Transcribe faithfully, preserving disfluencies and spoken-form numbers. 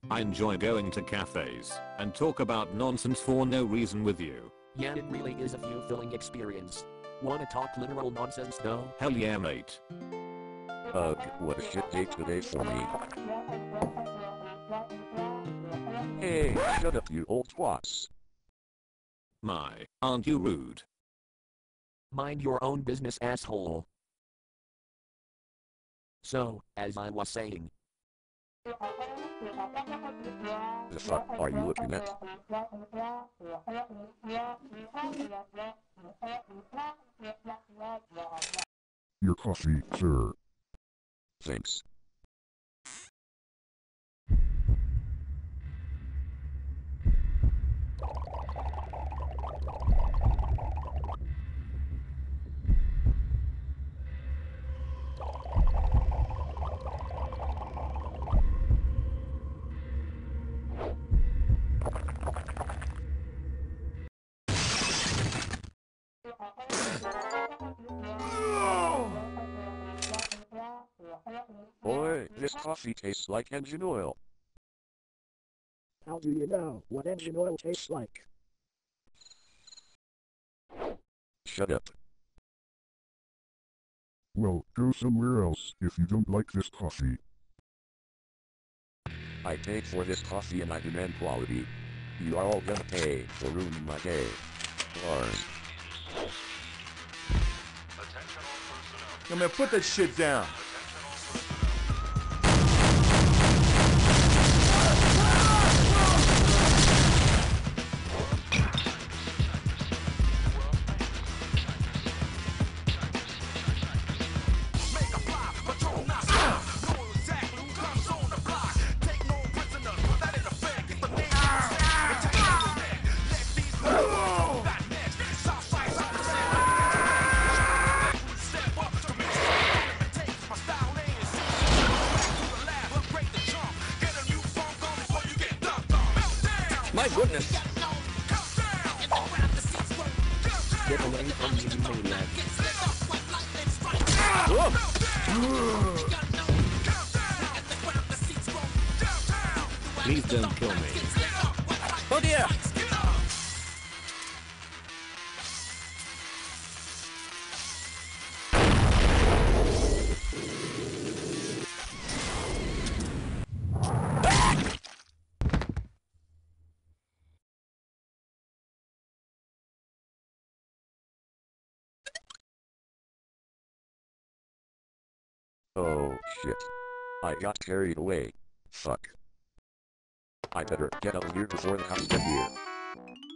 I enjoy going to cafes and talk about nonsense for no reason with you. Yeah, it really is a fulfilling experience. Wanna talk literal nonsense though? Hell yeah, mate. Ugh, what a shit day today for me. Hey, shut up you old twats. My, aren't you rude? Mind your own business, asshole. So, as I was saying. The fuck are you looking at? Your coffee, sir. Thanks. Boy, this coffee tastes like engine oil. How do you know what engine oil tastes like? Shut up. Well, go somewhere else if you don't like this coffee. I paid for this coffee and I demand quality. You are all gonna pay for ruining my day. Lars. Yo man, put that shit down. My goodness! Get away from me, you maniac. Please don't kill me. Oh dear! Oh, shit. I got carried away. Fuck. I better get out of here before the cops get here.